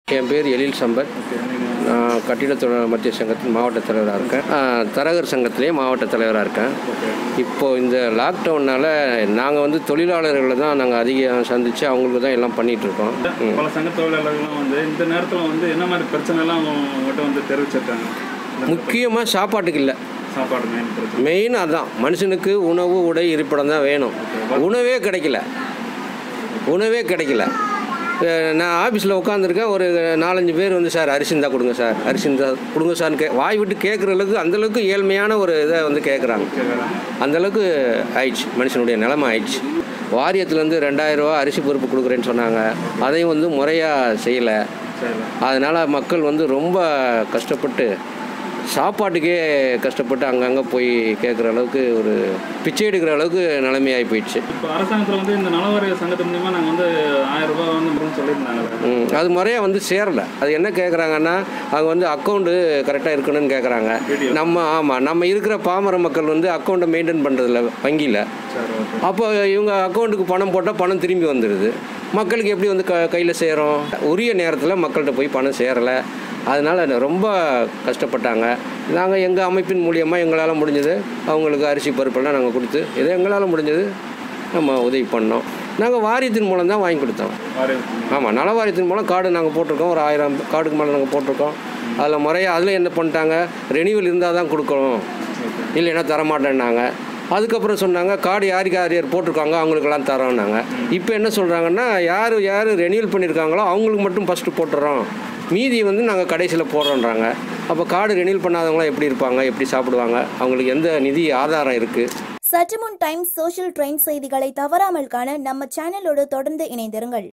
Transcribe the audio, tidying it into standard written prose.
என் பேர் எழில் சம்பத். நான் கட்டிட தொழிலாளர் மத்திய சங்கத்தின் மாவட்ட தலைவராக இருக்கேன். தரகர் சங்கத்திலே மாவட்ட தலைவராக இருக்கேன். இப்போது இந்த லாக்டவுனால் நாங்கள் தொழிலாளர்களை தான் நாங்கள் அதிகம் சந்தித்து அவங்களுக்கு தான் எல்லாம் பண்ணிகிட்ருக்கோம். பல சங்க தொழிலாளர்களும் இந்த நேரத்தில் என்ன மாதிரி பிரச்சனைலாம் அவங்ககிட்ட தெரிவிச்சிருக்காங்க? முக்கியமாக சாப்பாட்டுக்கு இல்லை, சாப்பாடு மெயின் அதுதான். மனுஷனுக்கு உணவு, உடை, இருப்பிடம் தான் வேணும். உணவே கிடைக்கல. நான் ஆஃபீஸில் உட்காந்துருக்கேன். ஒரு 4-5 பேர் சார் அரிசி இருந்தால் கொடுங்க சார், அரிசி இருந்தால் கொடுங்க சார்னு வாய் விட்டு கேட்குற அளவுக்கு அந்தளவுக்கு ஏழ்மையான ஒரு இதை கேட்குறாங்க. அந்தளவுக்கு ஆயிடுச்சு, மனுஷனுடைய நிலைமை ஆயிடுச்சு. வாரியத்துலேருந்து 2000 ரூபா அரிசி பொறுப்பு கொடுக்குறேன்னு சொன்னாங்க. அதையும் முறையாக செய்யலை. அதனால் மக்கள் ரொம்ப கஷ்டப்பட்டு சாப்பாட்டுக்கே கஷ்டப்பட்டு அங்கங்கே போய் கேட்குற அளவுக்கு ஒரு பிச்சை எடுக்கிற அளவுக்கு நிலைமையாகி போயிடுச்சு. இப்போ அரசாங்கத்தில் இந்த நலவாரிய சங்கத்து மூலிமா நாங்கள் 1000 ரூபா சொல்லியிருந்தாங்க. அது முறையாக சேரலை. அது என்ன கேட்குறாங்கன்னா, அவங்க அக்கௌண்ட்டு கரெக்டாக இருக்கணும்னு கேட்குறாங்க. நம்ம இருக்கிற பாமர மக்கள் அக்கௌண்ட்டை மெயின்டைன் பண்ணுறதில்ல வங்கியில். அப்போ இவங்க அக்கௌண்ட்டுக்கு பணம் போட்டால் பணம் திரும்பி வந்துடுது. மக்களுக்கு எப்படி கையில் சேரும்? உரிய நேரத்தில் மக்கள்கிட்ட போய் பணம் சேரலை. அதனால் ரொம்ப கஷ்டப்பட்டாங்க. நாங்கள் எங்கள் அமைப்பின் மூலியமாக எங்களால் முடிஞ்சது அவங்களுக்கு அரிசி பருப்பெல்லாம் நாங்கள் கொடுத்து ஏதோ எங்களால் முடிஞ்சது நம்ம உதவி பண்ணோம். நாங்கள் வாரியத்தின் மூலம் தான் வாங்கி கொடுத்தோம். நல வாரியத்தின் மூலம் கார்டு நாங்கள் போட்டிருக்கோம். ஒரு 1000 கார்டுக்கு மேலே நாங்கள் போட்டிருக்கோம். அதில் முறையாக அதில் என்ன பண்ணிட்டாங்க, ரெனியூவல் இருந்தால் தான் கொடுக்கணும், இல்லைன்னா தரமாட்டேன்னாங்க. அதுக்கப்புறம் சொன்னாங்க கார்டு யார் போட்டிருக்காங்க அவங்களுக்கெல்லாம் தரோன்னாங்க. இப்போ என்ன சொல்கிறாங்கன்னா, யார் ரெனியூவல் பண்ணியிருக்காங்களோ அவங்களுக்கு மட்டும் ஃபஸ்ட்டு போட்டுறோம், மீதி நாங்கள் கடைசியில் போடுறோன்றாங்க. அப்போ கார்டு ரெனியூல் பண்ணாதவங்களாம் எப்படி இருப்பாங்க, எப்படி சாப்பிடுவாங்க? அவங்களுக்கு எந்த நிதி ஆதாரம் இருக்குது? சற்று முன் டைம்ஸ் சோஷியல் ட்ரெண்ட் செய்திகளை தவறாமல் காண நம்ம சேனலோடு தொடர்ந்து இணைந்திருங்கள்.